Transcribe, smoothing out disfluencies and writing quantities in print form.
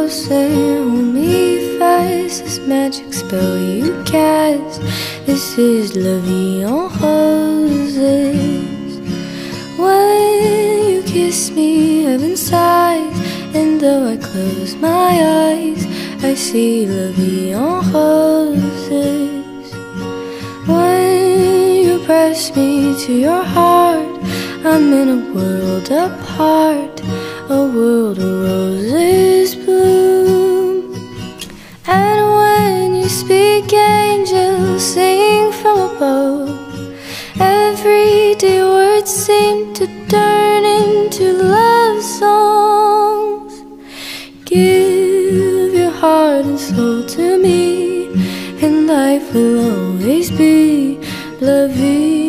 close and hold me fast. This magic spell you cast, this is la vie en roses. When you kiss me, heaven sighs, and though I close my eyes, I see la vie en roses. When you press me to your heart, I'm in a world apart, a world of roses bloom. And when you speak, angels sing from above. Everyday words seem to turn into love songs. Give your heart and soul to me, and life will always be la vie.